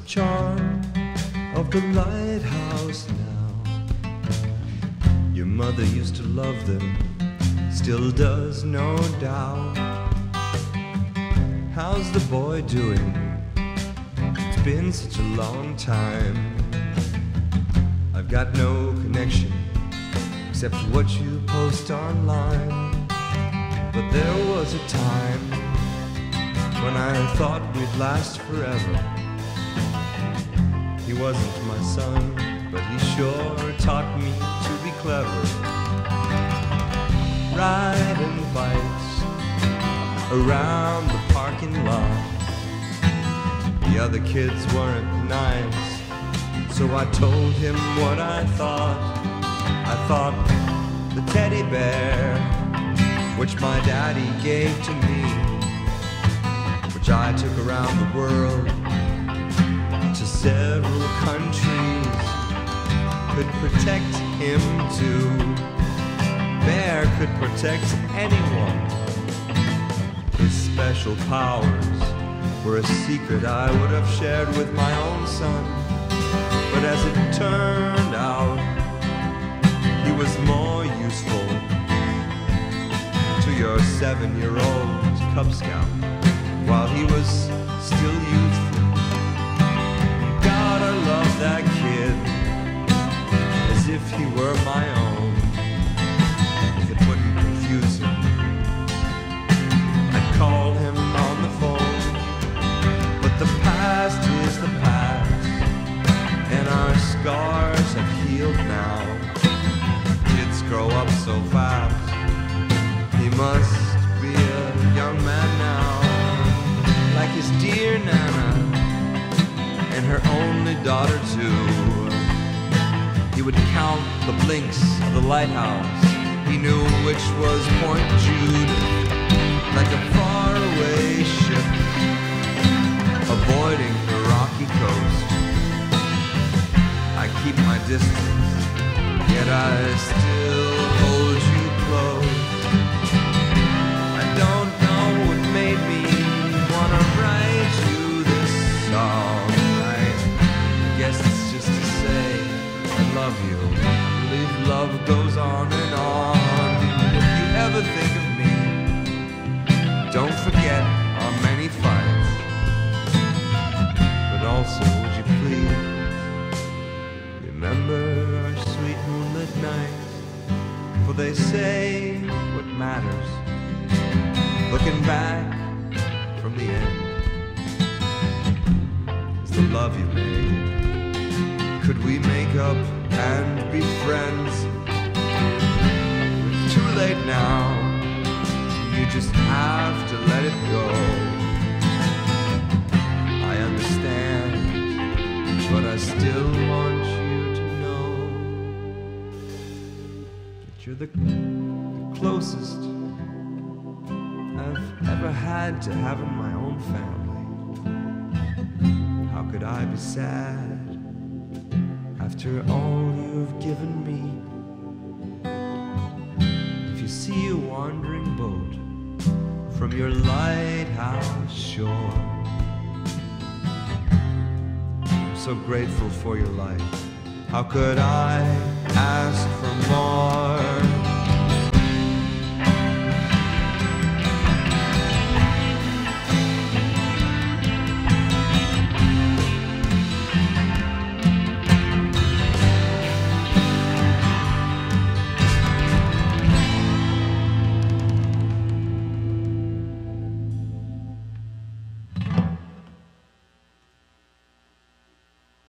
charm of the lighthouse now. Your mother used to love them, still does, no doubt. How's the boy doing? It's been such a long time. I've got no connection except what you post online. But there was a time when I thought we'd last forever. He wasn't my son, but he sure taught me to be clever. Riding bikes around the parking lot. The other kids weren't nice, so I told him what I thought. I thought the teddy bear, which my daddy gave to me, which I took around the world to several countries, could protect him too. Bear could protect anyone. His special powers were a secret I would have shared with my own son. But as it turned out, he was more useful to your 7-year-old Cub Scout while he was still youthful. God, I love that kid as if he were my own. If it wouldn't confuse him, I'd call him on the phone. But the past is the past, and our scars have healed now. Kids grow up so fast. He must be a young man now, like his dear Nana and her only daughter too. He would count the blinks of the lighthouse. He knew which was Point Judith, like a faraway ship avoiding the rocky coast. I keep my distance, yet I still hold you close. I don't know what made me wanna write you this song. I guess it's just to say I love you. I believe love goes on and on. If you ever think of me, don't forget our many fights. But also, would you please remember our sweet moonlit nights? For they say what matters, looking back from the end, is the love you made. Could we make up and be friends? It's too late now, you just have to let it go. I understand, but I still want you to know that you're the closest I've ever had to having my own family. How could I be sad after all you've given me? If you see a wandering boat from your lighthouse shore, I'm so grateful for your life. How could I ask for more?